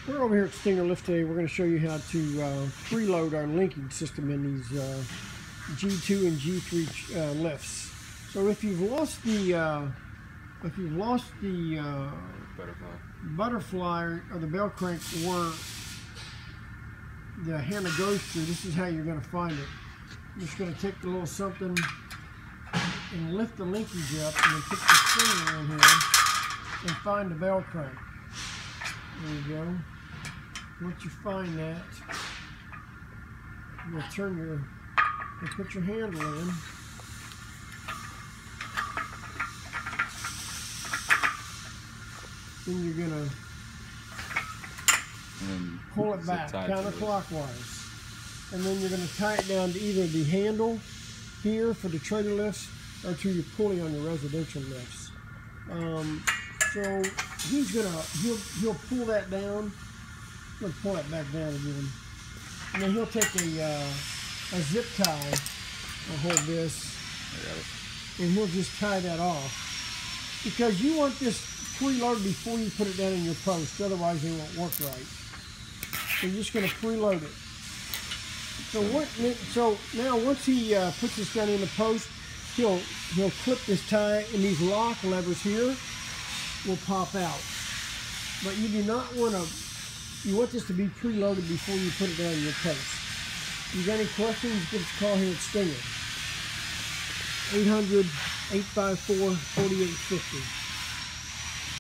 We're over here at Stinger Lift today. We're going to show you how to preload our linking system in these G2 and G3 lifts. So if you've lost the butterfly or the bell crank where the handle goes through, this is how you're going to find it. I'm just going to take the little something and lift the linkage up, and then put the finger in here and find the bell crank. There you go. Once you find that, you'll put your handle in. Then you're gonna pull it back counterclockwise, and then you're gonna tie it down to either the handle here for the trailer lifts or to your pulley on your residential lifts. So he'll pull that down. He'll pull it back down again, and then he'll take a zip tie. I'll hold this, and he'll just tie that off, because you want this preloaded before you put it down in your post. Otherwise, it won't work right. So you're just going to preload it. So now once he puts this down in the post, he'll clip this tie, and these lock levers here will pop out. But you do not want to. You want this to be preloaded before you put it down in your post. If you got any questions, give us a call here at Stinger. 800-854-4850.